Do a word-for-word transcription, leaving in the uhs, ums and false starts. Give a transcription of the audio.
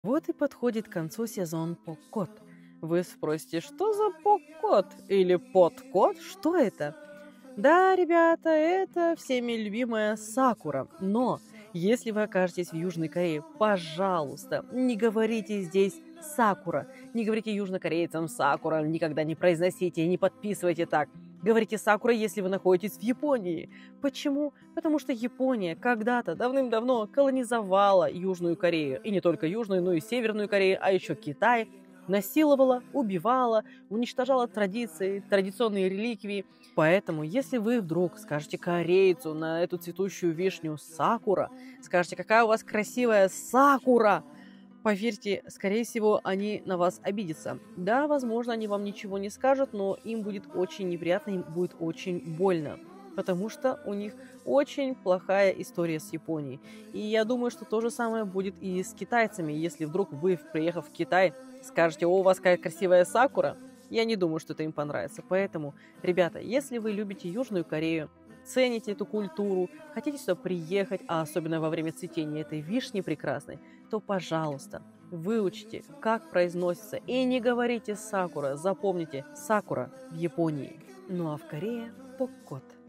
Вот и подходит к концу сезон Поккот. Вы спросите, что за Поккот или Подкот? Что это? Да, ребята, это всеми любимая сакура. Но если вы окажетесь в Южной Корее, пожалуйста, не говорите здесь сакура. Не говорите южнокорейцам сакура, никогда не произносите, не подписывайте так. Говорите сакура, если вы находитесь в Японии. Почему? Потому что Япония когда-то давным-давно колонизовала Южную Корею. И не только Южную, но и Северную Корею, а еще Китай. Насиловала, убивала, уничтожала традиции, традиционные реликвии. Поэтому, если вы вдруг скажете корейцу на эту цветущую вишню сакура, скажете, какая у вас красивая сакура, поверьте, скорее всего, они на вас обидятся. Да, возможно, они вам ничего не скажут, но им будет очень неприятно, им будет очень больно. Потому что у них очень плохая история с Японией. И я думаю, что то же самое будет и с китайцами. Если вдруг вы, приехав в Китай, скажете: «О, у вас какая красивая сакура», я не думаю, что это им понравится. Поэтому, ребята, если вы любите Южную Корею, цените эту культуру, хотите сюда приехать, а особенно во время цветения этой вишни прекрасной, то, пожалуйста, выучите, как произносится, и не говорите сакура. Запомните, сакура в Японии. Ну а в Корее поккот.